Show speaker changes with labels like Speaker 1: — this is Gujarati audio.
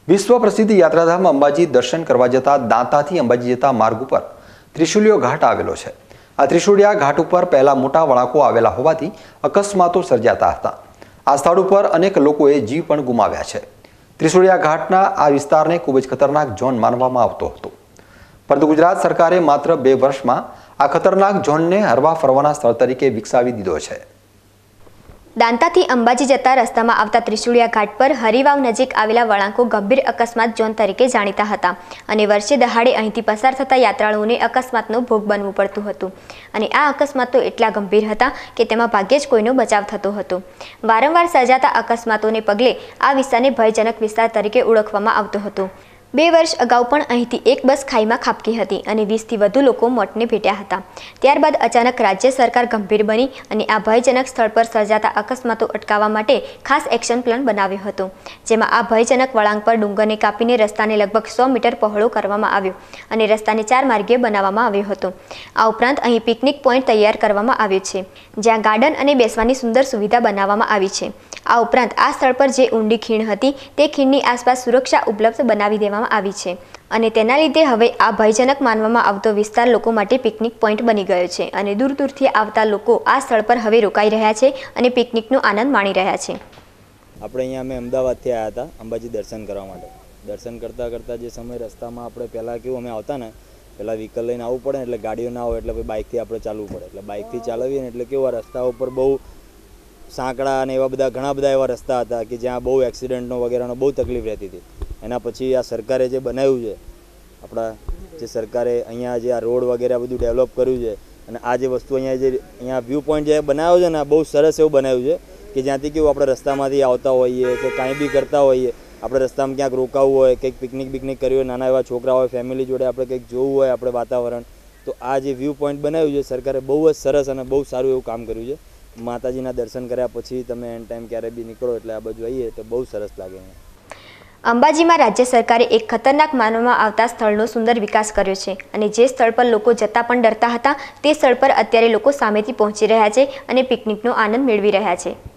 Speaker 1: વિશ્વ પ્રસિદ્ધ યાત્રાધામ અંબાજી દર્શન કરવા જતા દાંતાથી અંબાજી જતા માર્ગ ઉપર ત્રિશુલિયો ઘાટ આવેલો છે। આ ત્રિશુલિયા ઘાટ ઉપર પહેલા મોટા વળાંકો આવેલા હોવાથી અકસ્માતો સર્જાતા હતા। આ સ્થળ ઉપર અનેક લોકોએ જીવ પણ ગુમાવ્યા છે। ત્રિશુલિયા ઘાટના આ વિસ્તારને ખૂબ જ ખતરનાક ઝોન માનવામાં આવતો હતો, પરંતુ ગુજરાત સરકારે માત્ર 2 વર્ષમાં આ ખતરનાક ઝોનને હરવા ફરવાના સ્થળ તરીકે વિકસાવી દીધો છે।
Speaker 2: દાંતાથી અંબાજી જતા રસ્તામાં આવતા ત્રિશુલિયા ઘાટ પર હરિવાવ નજીક આવેલા વળાંકો ગંભીર અકસ્માત ઝોન તરીકે જાણીતા હતા અને વર્ષે દહાડે અહીંથી પસાર થતા યાત્રાળુઓને અકસ્માતનો ભોગ બનવું પડતું હતું અને આ અકસ્માતો એટલા ગંભીર હતા કે તેમાં ભાગ્યે જ કોઈનો બચાવ થતો હતો। વારંવાર સર્જાતા અકસ્માતોને પગલે આ વિસ્તારને ભયજનક વિસ્તાર તરીકે ઓળખવામાં આવતો હતો। 2 વર્ષ અગાઉ પણ અહીંથી એક બસ ખાઈમાં ખાબકી હતી અને 20થી વધુ લોકો મોતને ભેટ્યા હતા। ત્યારબાદ અચાનક રાજ્ય સરકાર ગંભીર બની અને આ ભયજનક સ્થળ પર સર્જાતા અકસ્માતો અટકાવવા માટે ખાસ એક્શન પ્લાન બનાવ્યો હતો, જેમાં આ ભયજનક વળાંક પર ડુંગરને કાપીને રસ્તાને લગભગ 100 મીટર પહોળો કરવામાં આવ્યો અને રસ્તાને 4 માર્ગીય બનાવવામાં આવ્યો હતો। આ ઉપરાંત અહીં પિકનિક પોઈન્ટ તૈયાર કરવામાં આવ્યો છે, જ્યાં ગાર્ડન અને બેસવાની સુંદર સુવિધા બનાવવામાં આવી છે। આ ઉપરાંત આ સ્થળ પર જે ઊંડી ખીણ હતી તે ખીણની આસપાસ સુરક્ષા ઉપલબ્ધ બનાવી દેવામાં આવી છે અને તેના લીધે હવે આ ભયજનક માનવામાં આવતો વિસ્તાર લોકો માટે પિકનિક પોઈન્ટ બની ગયો છે અને દૂર દૂરથી આવતા લોકો આ સ્થળ પર હવે રોકાઈ રહ્યા છે અને પિકનિકનો આનંદ માણી રહ્યા છે।
Speaker 3: આપણે અહીંયા અમે અમદાવાદથી આવ્યા હતા અંબાજી દર્શન કરવા માટે। દર્શન કરતાં કરતાં જે સમય રસ્તામાં આપણે પહેલાં કેવું અમે આવતા ને પહેલાં વ્હીકલ લઈને આવવું પડે ને એટલે ગાડીઓ ના હોય એટલે બાઇકથી આપણે ચાલવું પડે, એટલે બાઇકથી ચાલવીએ ને એટલે કેવું રસ્તા ઉપર બહુ સાંકડા અને એવા ઘણા બધા એવા રસ્તા હતા કે જ્યાં બહુ એક્સિડન્ટનો વગેરેનો બહુ તકલીફ રહેતી હતી। એના પછી આ સરકારે જે બનાવ્યું છે, આપણા જે સરકારે અહીંયા જે આ રોડ વગેરે બધું ડેવલપ કર્યું છે અને આ જે વસ્તુ અહીંયા વ્યૂ પોઈન્ટ જે બનાવ્યો છે ને આ બહુ સરસ એવું બનાવ્યું છે કે જ્યાંથી કેવું આપણે રસ્તામાંથી આવતા હોઈએ કે કાંઈ બી કરતા હોઈએ, આપણે રસ્તામાં ક્યાંક રોકાવું હોય, કંઈક પિકનિક કર્યું હોય, નાના એવા છોકરા હોય, ફેમિલી જોડે આપણે કંઈક જોવું હોય આપણે વાતાવરણ, તો આ જે વ્યૂ પોઈન્ટ બનાવ્યું છે સરકારે બહુ જ સરસ અને બહુ સારું એવું કામ કર્યું છે। માતાજીના દર્શન કર્યા પછી તમે એન ટાઈમ ક્યારે બી નીકળો એટલે આ બાજુ આવીએ તો બહુ સરસ લાગે।
Speaker 2: અંબાજીમાં રાજ્ય સરકારે એક ખતરનાક માનવામાં આવતા સ્થળનો સુંદર વિકાસ કર્યો છે અને જે સ્થળ પર લોકો જતા પણ ડરતા હતા તે સ્થળ પર અત્યારે લોકો સામેથી પહોંચી રહ્યા છે અને પિકનિકનો આનંદ મેળવી રહ્યા છે।